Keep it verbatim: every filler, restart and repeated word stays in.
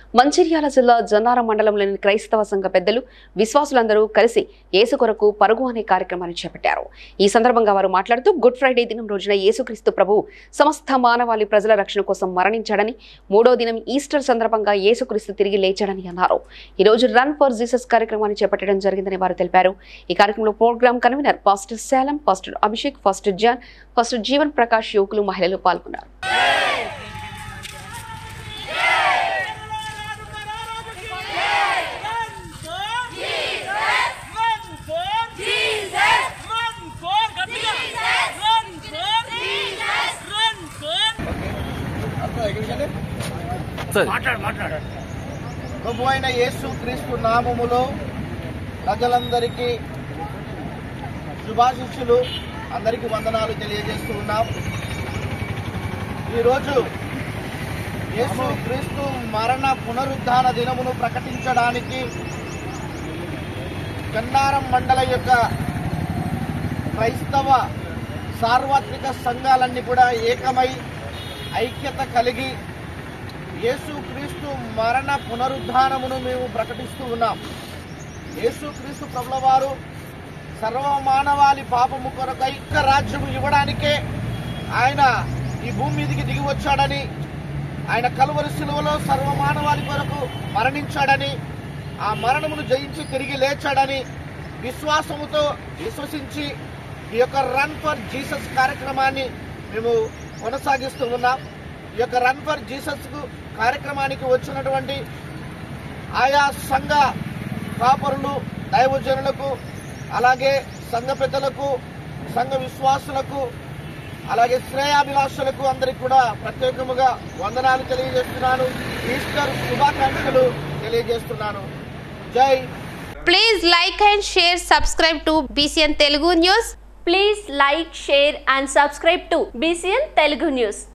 మంచిర్యాల జిల్లా జన్నారం మండలంలోని క్రైస్తవ సంఘ పెద్దలు విశ్వాసులందరూ కలిసి యేసు కొరకు పరుగు అనే కార్యక్రమాన్ని చేపట్టారు. ఈ సందర్భంగా వారు మాట్లాడుతూ గుడ్ ఫ్రైడే దినం రోజున యేసుక్రీస్తు ప్రభువు సమస్త మానవాళి ప్రజల రక్షణ కోసం మరణించాడని, మూడో దినం ఈస్టర్ సందర్భంగా యేసుక్రీస్తు తిరిగి లేచాడని అన్నారు. ఈ రోజు రన్ ఫర్ జీసస్ కార్యక్రమాన్ని చేపట్టడం జరిగిందని వారు తెలిపారు. ఈ కార్యక్రమంలో ప్రోగ్రామ్ కన్వీనర్ పాస్టర్ శాలం, pastor Abhishek, pastor John, pastor Jeevan Prakash, యువకులు, మహిళలు పాల్గొన్నారు. ప్రభు అయిన యేసు క్రీస్తు నామములో ప్రజలందరికీ శుభాశిష్యులు, అందరికీ వందనాలు తెలియజేస్తూ ఉన్నాం. ఈరోజు యేసు క్రీస్తు మరణ పునరుద్ధాన దినమును ప్రకటించడానికి గన్నారం మండల యొక్క క్రైస్తవ సార్వత్రిక సంఘాలన్నీ కూడా ఏకమై ఐక్యత కలిగి యేసుక్రీస్తు మరణ పునరుద్ధానమును మేము ప్రకటిస్తూ ఉన్నాం. యేసుక్రీస్తు ప్రభుల వారు సర్వమానవాళి పాపము కొరకు ఐక్య రాజ్యము ఇవ్వడానికే ఆయన ఈ భూమి మీదికి దిగి వచ్చాడని, ఆయన కలువరి శిలువలో సర్వమానవాళి కొరకు మరణించాడని, ఆ మరణమును జయించి తిరిగి లేచాడని విశ్వాసముతో విశ్వసించి ఈ యొక్క రన్ ఫర్ జీసస్ కార్యక్రమాన్ని మేము కొనసాగిస్తూ ఉన్నాం. ఈ యొక్క రన్ ఫర్ జీసస్ కార్యక్రమానికి వచ్చినటువంటి ఆయా సంఘ కాపరులు, దైవజనులకు, అలాగే సంఘ పెద్దలకు, సంఘ విశ్వాసులకు, అలాగే శ్రేయాభిలాషులకు అందరికీ కూడా ప్రత్యేకముగా వందనాలు తెలియజేస్తున్నాను. ఈస్టర్ శుభాకాంక్షలు తెలియజేస్తున్నాను. జై. Please like and share, subscribe to BCN Telugu news. Please like, share and subscribe to B C N Telugu News.